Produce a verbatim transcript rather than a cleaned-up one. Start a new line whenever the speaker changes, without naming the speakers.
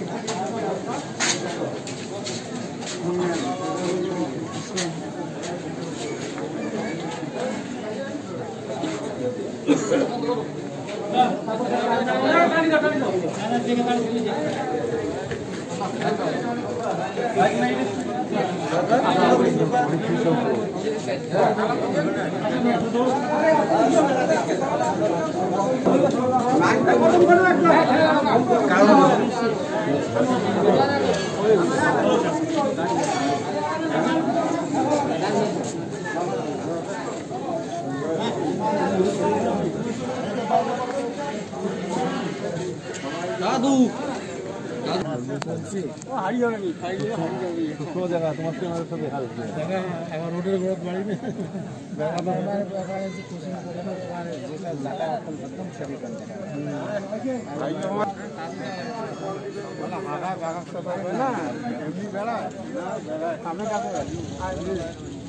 দাদু
হারিয়ে যাবে কোনো জায়গা তোমার সঙ্গে দেখা আমার রোডের গোড়াত বাড়ি নেই এমনি বেড়া আমি